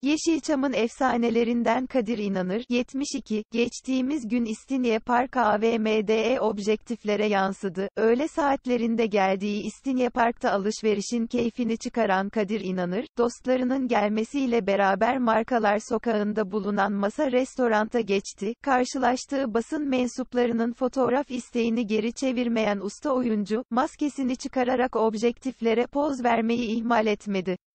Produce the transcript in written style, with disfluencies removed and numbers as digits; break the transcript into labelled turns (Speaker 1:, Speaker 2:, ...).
Speaker 1: Yeşilçam'ın efsanelerinden Kadir İnanır, 72, geçtiğimiz gün İstinye Park AVM'de objektiflere yansıdı. Öğle saatlerinde geldiği İstinye Park'ta alışverişin keyfini çıkaran Kadir İnanır, dostlarının gelmesiyle beraber Markalar Sokağı'nda bulunan Masa Restorant'a geçti. Karşılaştığı basın mensuplarının fotoğraf isteğini geri çevirmeyen usta oyuncu, maskesini çıkararak objektiflere poz vermeyi ihmal etmedi.